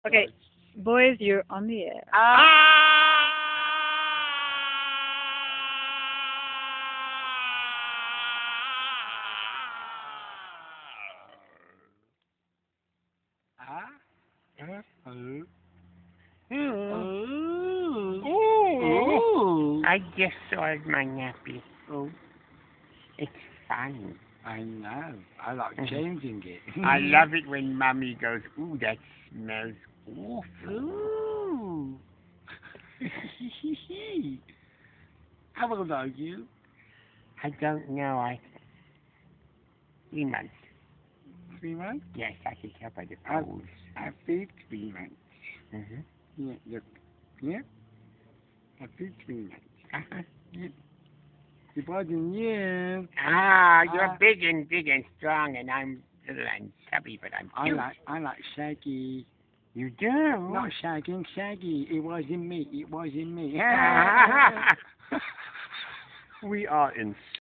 Okay, boys, you're on the air. I just soiled my nappy. Oh. It's fun. I know. I like changing it. I love it when Mummy goes, ooh, that smells awful. Ooh. How old are you? I don't know. 3 months. 3 months? Yes, I can tell by the pose. I feel 3 months. Mm-hmm. Yeah, look. Yeah. I feel 3 months. Uh-huh. Yeah. It wasn't you. You're big and strong, and I'm little and chubby, but I'm cute. I like Shaggy. You do? Not shagging, Shaggy. It wasn't me. It wasn't me. We are in